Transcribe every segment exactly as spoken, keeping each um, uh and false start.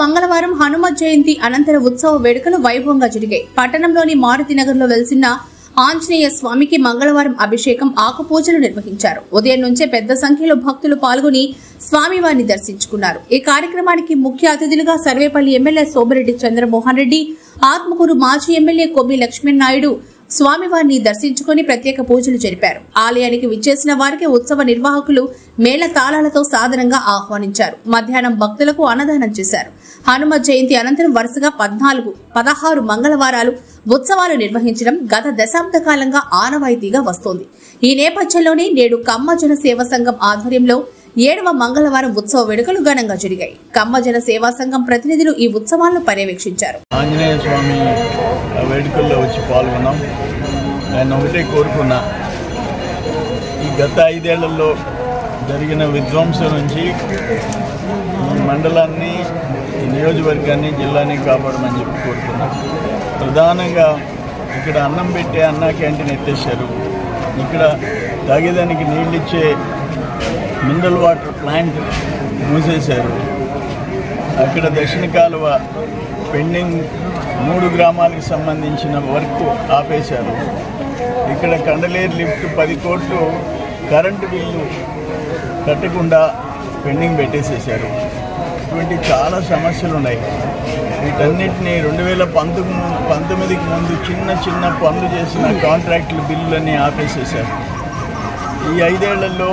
మంగళవారం హనుమ జయంతి అనంతర ఉత్సవ వేడుకలు వైభవంగా జరిగాయి. పట్టణంలోని మారుతినగర్ లో వెలిసిన ఆంజనేయ స్వామికి మంగళవారం అభిషేకం, ఆకుపూజలు నిర్వహించారు. ఉదయం నుంచే పెద్ద సంఖ్యలో భక్తులు పాల్గొని స్వామివారిని దర్శించుకున్నారు. ఈ కార్యక్రమానికి ముఖ్య అతిథులుగా సర్వేపల్లి ఎమ్మెల్యే సోమిరెడ్డి చంద్రమోహన్ రెడ్డి, ఆత్మకూరు మాజీ ఎమ్మెల్యే కొమ్మి లక్ష్మీనాయుడు స్వామివారిని దర్శించుకుని ప్రత్యేక పూజలు జరిపారు. ఆలయానికి విచ్చేసిన వారికి ఉత్సవ నిర్వాహకులు మేళ తాళాలతో సాదరంగా ఆహ్వానించారు. మధ్యాహ్నం భక్తులకు అన్నదానం చేశారు. హనుమ జయంతి అనంతరం వరుసగా పద్నాలుగు పదహారు మంగళవారాలు ఉత్సవాలు నిర్వహించడం గత దశాబ్ద కాలంగా ఆనవాయితీగా వస్తోంది. ఈ నేపథ్యంలోనే నేడు కమ్మ జన సేవా సంఘం ఆధ్వర్యంలో ఏడవ మంగళవారం ఉత్సవ వేడుకలు ఘనంగా జరిగాయి. కమ్మ జన సేవా సంఘం ప్రతినిధులు ఈ ఉత్సవాలను పర్యవేక్షించారు. ఆంజనేయ స్వామి వేడుకల్లో వచ్చి పాల్గొన్నాం. నేను ఒకటే కోరుకున్నా, ఈ గత ఐదేళ్లలో జరిగిన విధ్వంసం నుంచి ఈ మండలాన్ని, ఈ నియోజకవర్గాన్ని, జిల్లాని కాపాడమని చెప్పి కోరుకున్నాం. ప్రధానంగా ఇక్కడ అన్నం పెట్టే అన్నా క్యాంటీన్ ఎత్తేసారు. ఇక్కడ తాగేదానికి నీళ్ళిచ్చే మినరల్ వాటర్ ప్లాంట్ మూసేశారు. అక్కడ దక్షిణ కాలువ పెండింగ్ మూడు గ్రామాలకు సంబంధించిన వర్క్ ఆపేశారు. ఇక్కడ కండలేరు లిఫ్ట్ పది కోట్లు కరెంటు బిల్లు కట్టకుండా పెండింగ్ పెట్టేసేసారు. ఇటువంటి చాలా సమస్యలు ఉన్నాయి. వీటన్నిటినీ రెండు వేల పంతొమ్మిది పంతొమ్మిదికి ముందు చిన్న చిన్న పనులు చేసిన కాంట్రాక్టుల బిల్లులన్నీ ఆపేసేశారు. ఈ ఐదేళ్లలో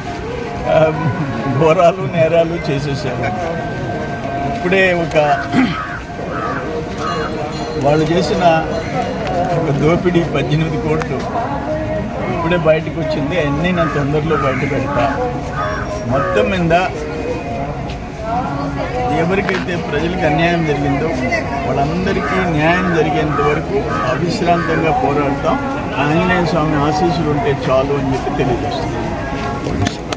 ఘోరాలు నేరాలు చేసేసారు. ఇప్పుడే ఒక వాళ్ళు చేసిన ఒక దోపిడీ పద్దెనిమిది కోట్లు ఇప్పుడే బయటకు వచ్చింది. అన్నీ నా తొందరలో బయట పెడతా. మొత్తం మీద ఎవరికైతే ప్రజలకు అన్యాయం జరిగిందో వాళ్ళందరికీ న్యాయం జరిగేంత వరకు అవిశ్రాంతంగా పోరాడతాం. ఆంజనేయ స్వామి ఆశీస్సులు ఉంటే చాలు అని చెప్పి తెలియజేస్తుంది.